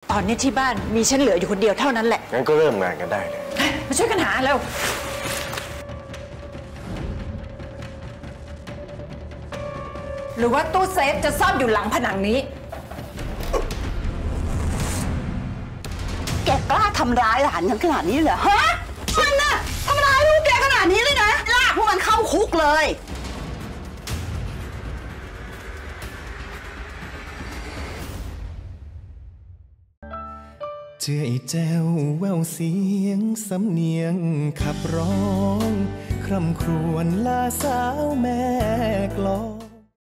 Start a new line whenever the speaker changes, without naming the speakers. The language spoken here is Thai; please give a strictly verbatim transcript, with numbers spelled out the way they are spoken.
ตอนนี้ที่บ้านมีฉันเหลืออยู่คนเดียวเท่านั้นแหละ
งั้นก็เริ่มงานกันได้เลย
มาช่วยกันหาเร็วหรือว่าตู้เซฟจะซ่อนอยู่หลังผนังนี้
แกกล้าทำร้ายหลานฉันขนาดนี้เหรอฮะมันน่ะทำร้ายลูกแกขนาดนี้เลยนะลากพวกมันเข้าคุกเลย
เจื่อยแจ้วแววเสียงสำเนียงขับร้องคร่ำครวญลาสาวแม่กลอง